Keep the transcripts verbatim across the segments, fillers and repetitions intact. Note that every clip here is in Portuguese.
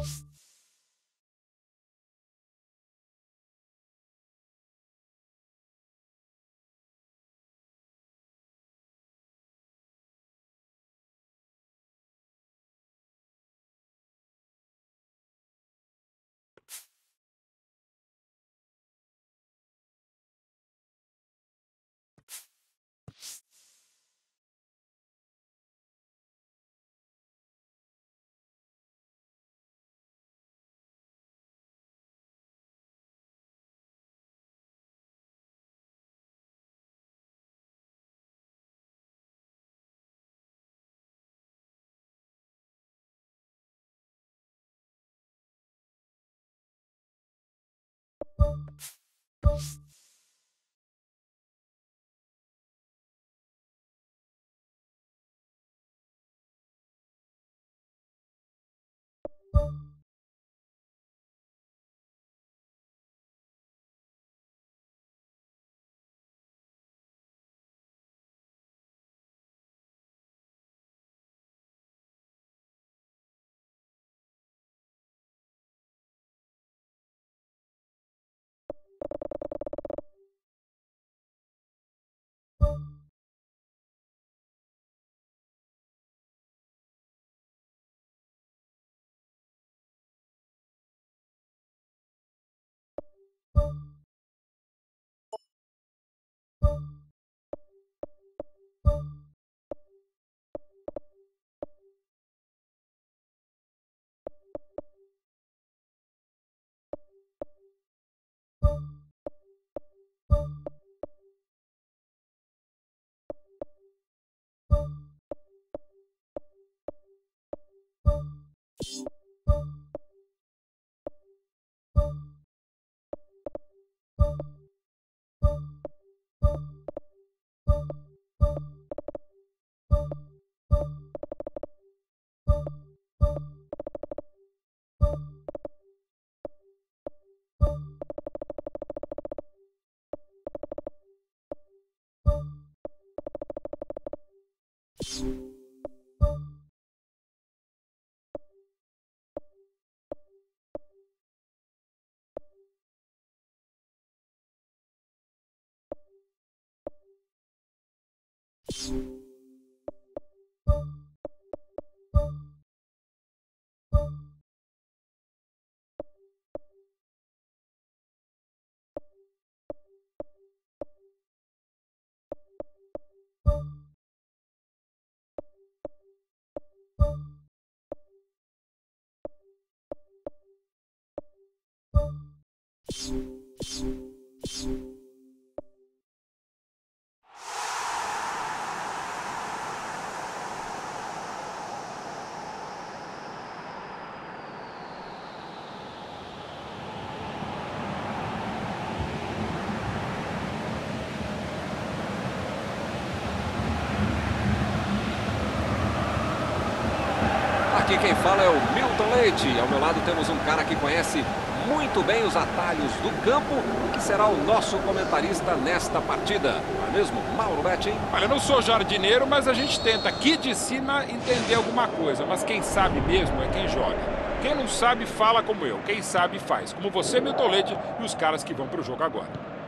Aqui quem fala é o Milton Leite. Ao meu lado temos um cara que conhece muito bem os atalhos do campo, que será o nosso comentarista nesta partida. Não é mesmo, Mauro Betting? Olha, eu não sou jardineiro, mas a gente tenta aqui de cima entender alguma coisa. Mas quem sabe mesmo é quem joga. Quem não sabe, fala como eu. Quem sabe, faz. Como você, Milton Leite, e os caras que vão para o jogo agora.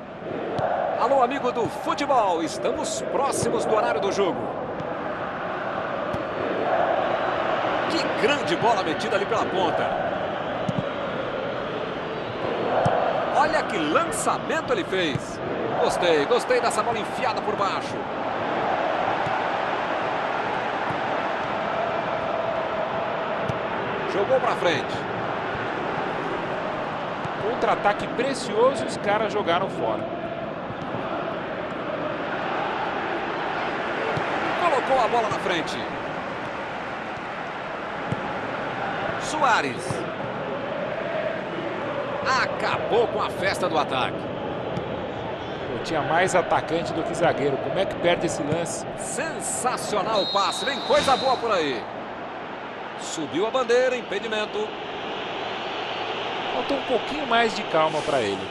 Alô, amigo do futebol. Estamos próximos do horário do jogo. Que grande bola metida ali pela ponta. Olha que lançamento ele fez. Gostei, gostei dessa bola enfiada por baixo. Jogou pra frente. Contra-ataque precioso, os caras jogaram fora. Colocou a bola na frente. Soares. Acabou com a festa do ataque. Eu tinha mais atacante do que zagueiro. Como é que perde esse lance? Sensacional o passe. Vem coisa boa por aí. Subiu a bandeira, impedimento. Faltou um pouquinho mais de calma para ele.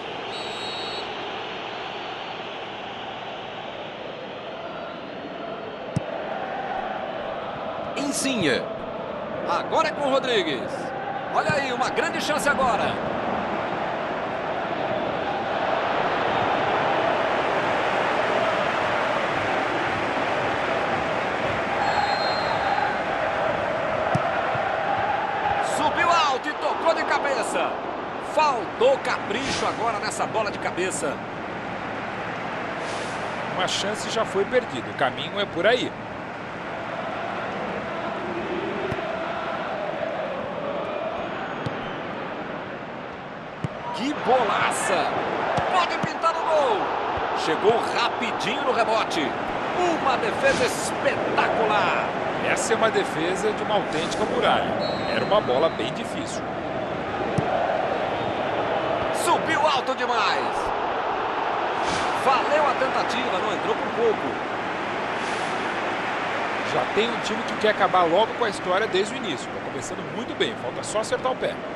Insigne. Agora é com o Rodrigues. Olha aí, uma grande chance agora. Subiu alto e tocou de cabeça. Faltou capricho agora nessa bola de cabeça. Uma chance já foi perdida. O caminho é por aí. Que bolaça! Pode pintar no gol! Chegou rapidinho no rebote. Uma defesa espetacular! Essa é uma defesa de uma autêntica muralha. Era uma bola bem difícil. Subiu alto demais! Valeu a tentativa, não entrou por pouco. Já tem um time que quer acabar logo com a história desde o início. Está começando muito bem, falta só acertar o pé.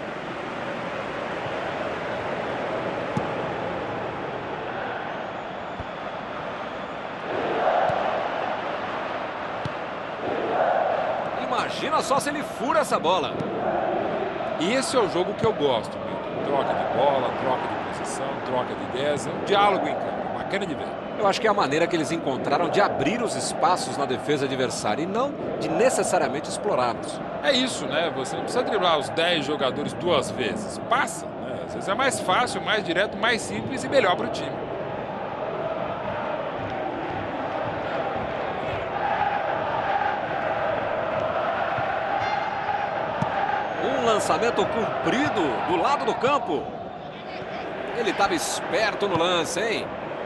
Imagina só se ele fura essa bola. E esse é o jogo que eu gosto, Milton. Troca de bola, troca de posição, troca de ideias, é um diálogo em campo. Bacana de ver. Eu acho que é a maneira que eles encontraram de abrir os espaços na defesa adversária e não de necessariamente explorá-los. É isso, né? Você não precisa driblar os dez jogadores duas vezes. Passa, né? Às vezes é mais fácil, mais direto, mais simples e melhor para o time. Um lançamento comprido do lado do campo. Ele estava esperto no lance, hein?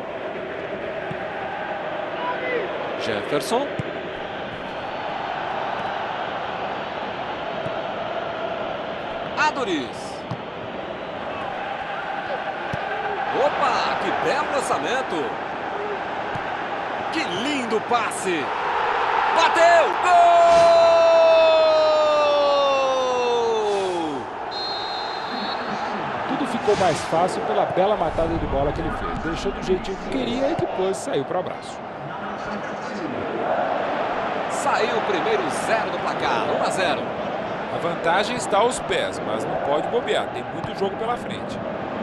Jefferson. Aduriz. Opa, que belo lançamento. Que lindo passe. Bateu! Gol! Tudo ficou mais fácil pela bela matada de bola que ele fez. Deixou do jeitinho que queria e depois saiu para o abraço. Saiu o primeiro zero do placar, um a zero. A vantagem está aos pés, mas não pode bobear. Tem muito jogo pela frente.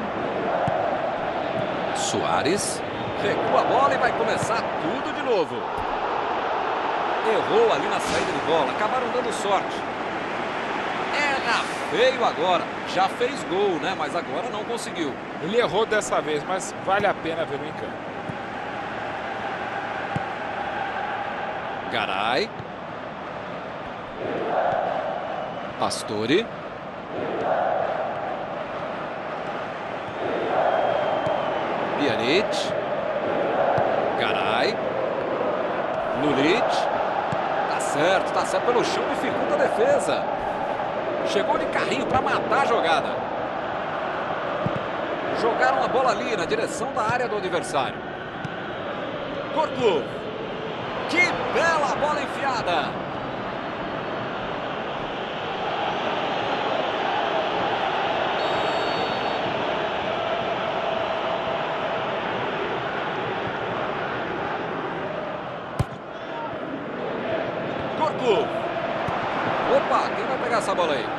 Soares recua a bola e vai começar tudo de novo. Errou ali na saída de bola, acabaram dando sorte. Erra feio agora. Já fez gol, né? Mas agora não conseguiu. Ele errou dessa vez, mas vale a pena vê-lo em campo. Garay. Pastore. Pjanic. Garay. Lulic. Tá certo, tá certo. Pelo chão dificulta a defesa. Chegou de carrinho para matar a jogada. Jogaram a bola ali na direção da área do adversário. Cortou. Que bela bola enfiada! Cortou! Opa, quem vai pegar essa bola aí?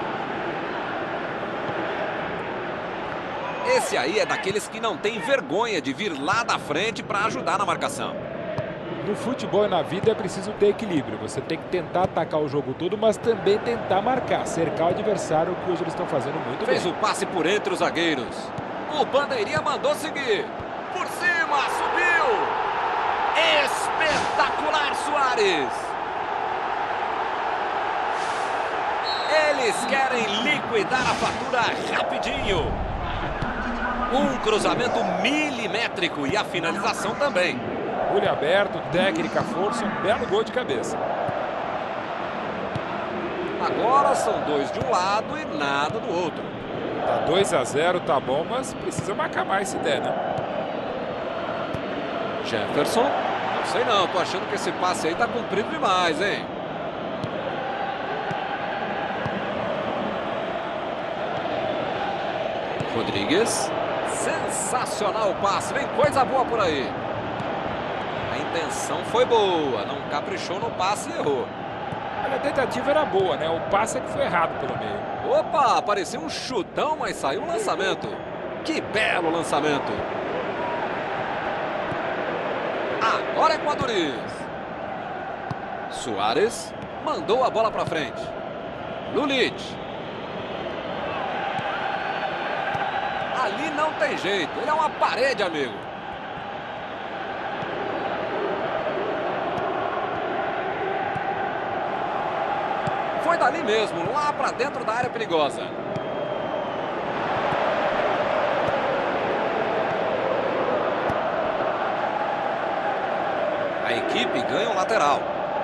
Esse aí é daqueles que não tem vergonha de vir lá da frente para ajudar na marcação. No futebol e na vida é preciso ter equilíbrio. Você tem que tentar atacar o jogo todo, mas também tentar marcar, cercar o adversário, que hoje eles estão fazendo muito bem. Fez o passe por entre os zagueiros. O bandeirinha mandou seguir. Por cima, subiu. Espetacular, Soares. Eles querem liquidar a fatura rapidinho. Um cruzamento milimétrico e a finalização também. Olho aberto, técnica, força, um belo gol de cabeça. Agora são dois de um lado e nada do outro. Tá dois a zero, tá bom, mas precisa marcar mais se der, né? Jefferson. Não sei não, tô achando que esse passe aí tá comprido demais, hein? Rodrigues. Sensacional o passe, vem coisa boa por aí. A intenção foi boa, não caprichou no passe e errou. Olha, a tentativa era boa, né? O passe é que foi errado pelo meio. Opa, apareceu um chutão, mas saiu um lançamento. Que belo lançamento. Agora é com a Duriz. Suárez mandou a bola para frente. Lulic. Ali não tem jeito, ele é uma parede, amigo. Foi dali mesmo, lá para dentro da área perigosa. A equipe ganha o lateral.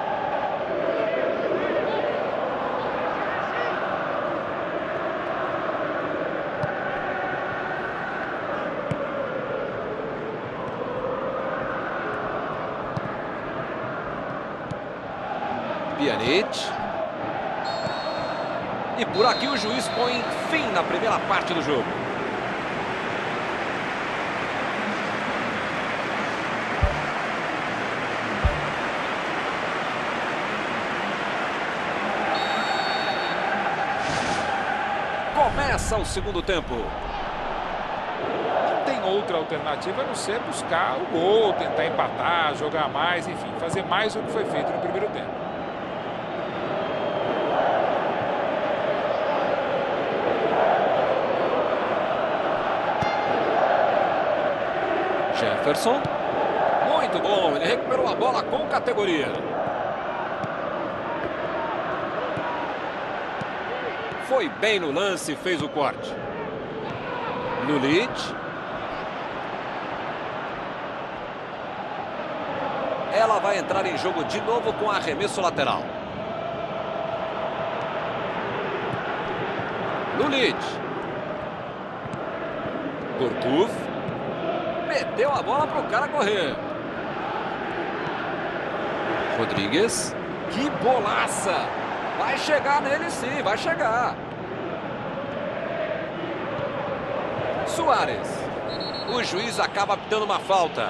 Pjanic. E por aqui o juiz põe fim na primeira parte do jogo. Começa o segundo tempo. Não tem outra alternativa a não ser buscar o gol, tentar empatar, jogar mais, enfim, fazer mais do que foi feito no primeiro tempo. Jefferson. Muito bom, ele recuperou a bola com categoria. Foi bem no lance e fez o corte. Lulic. Ela vai entrar em jogo de novo com arremesso lateral. Lulic. Gourcuff. Meteu a bola para o cara correr. Rodrigues. Que bolaça! Vai chegar nele sim, vai chegar. Suárez. O juiz acaba apitando uma falta.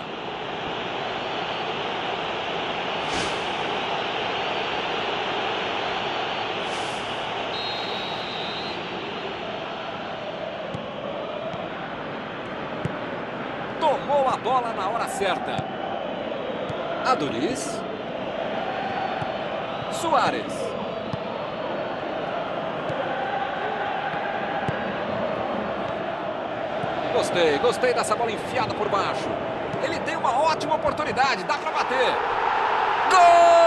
Tomou a bola na hora certa. Aduriz. Suárez. Gostei, gostei dessa bola enfiada por baixo. Ele tem uma ótima oportunidade, dá para bater. Gol!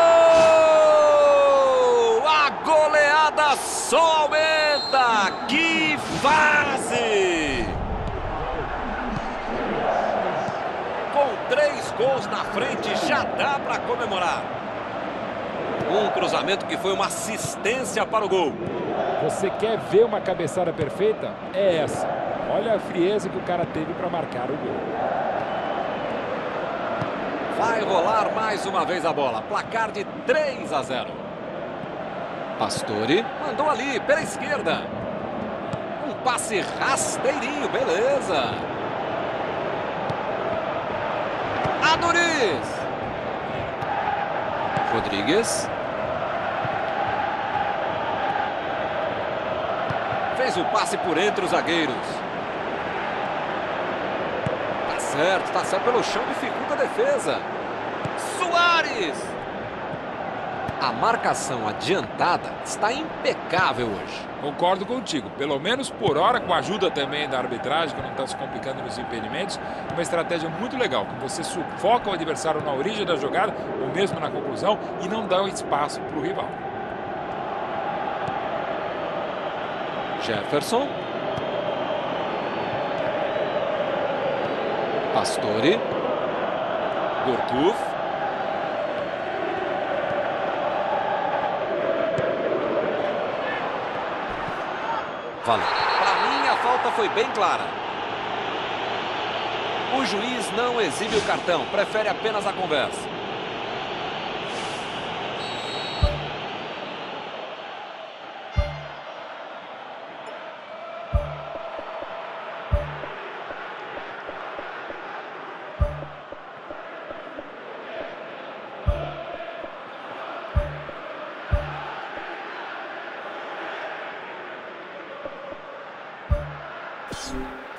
A goleada só aumenta. Que fase! Com três gols na frente, já dá para comemorar. Um cruzamento que foi uma assistência para o gol. Você quer ver uma cabeçada perfeita? É essa. Olha a frieza que o cara teve para marcar o gol. Vai rolar mais uma vez a bola. Placar de três a zero. Pastore mandou ali pela esquerda. Um passe rasteirinho, beleza. Aduriz. Rodrigues. Fez o passe por entre os zagueiros. Tá certo, tá certo pelo chão, dificulta a defesa. Suárez. A marcação adiantada está impecável hoje. Concordo contigo. Pelo menos por hora, com a ajuda também da arbitragem, que não está se complicando nos impedimentos, uma estratégia muito legal, que você sufoca o adversário na origem da jogada, ou mesmo na conclusão, e não dá um espaço para o rival. Jefferson. Pastore. Gourcuff. Valeu. Para mim, a falta foi bem clara. O juiz não exibe o cartão, prefere apenas a conversa.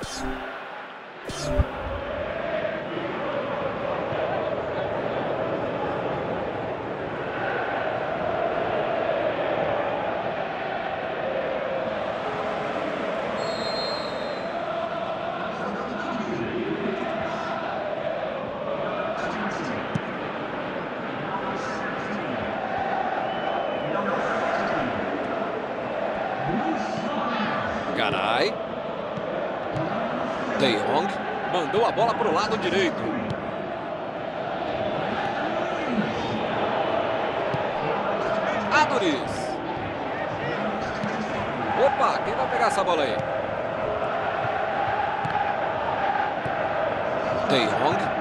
Garay. De Jong mandou a bola para o lado direito. Aduriz. Opa, quem vai pegar essa bola aí? De Jong.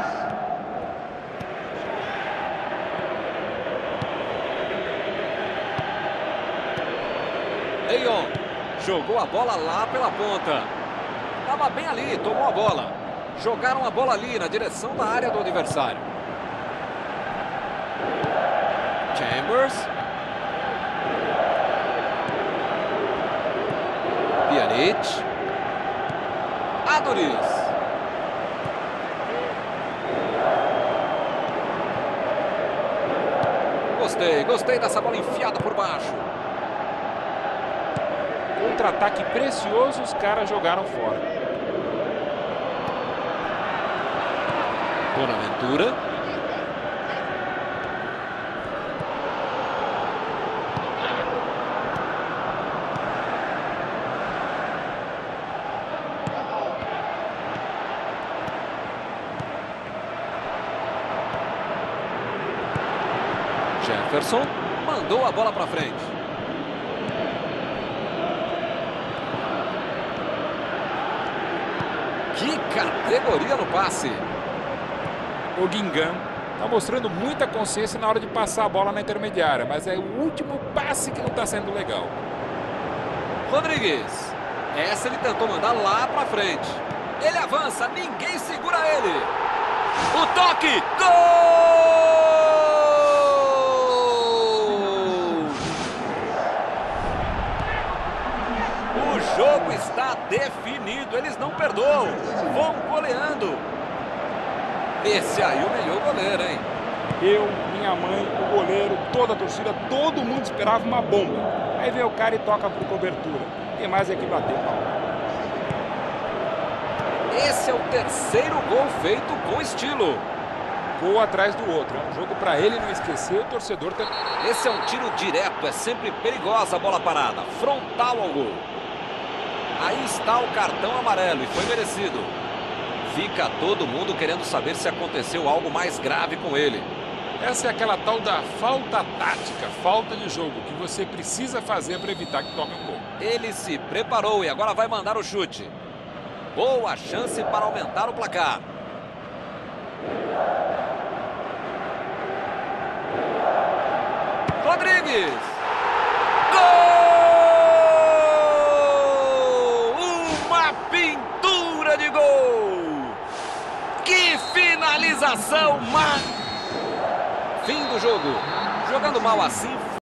De Jong. Jogou a bola lá pela ponta. Estava bem ali, tomou a bola. Jogaram a bola ali na direção da área do adversário. Chambers. Pjanic. Aduriz. Gostei, gostei dessa bola enfiada por baixo. Contra-ataque precioso, os caras jogaram fora. Bonaventura. Jefferson mandou a bola para frente. Que categoria no passe. O Guingamp está mostrando muita consciência na hora de passar a bola na intermediária, mas é o último passe que não está sendo legal. Rodrigues. Essa ele tentou mandar lá para frente. Ele avança, ninguém segura ele. O toque. Gol! O jogo está definido, eles não perdoam, vão goleando. Esse aí humilhou o goleiro, hein? Eu, minha mãe, o goleiro, toda a torcida, todo mundo esperava uma bomba. Aí vem o cara e toca por cobertura. Tem mais é que bater pau. Esse é o terceiro gol feito com estilo. Gol atrás do outro. É um jogo para ele não esquecer, o torcedor também. Esse é um tiro direto, é sempre perigosa a bola parada, frontal ao gol. Aí está o cartão amarelo e foi merecido. Fica todo mundo querendo saber se aconteceu algo mais grave com ele. Essa é aquela tal da falta tática, falta de jogo, que você precisa fazer para evitar que tome um gol. Ele se preparou e agora vai mandar o chute. Boa chance para aumentar o placar. Rodrigues. De gol! Que finalização! Fim do jogo. Jogando mal assim,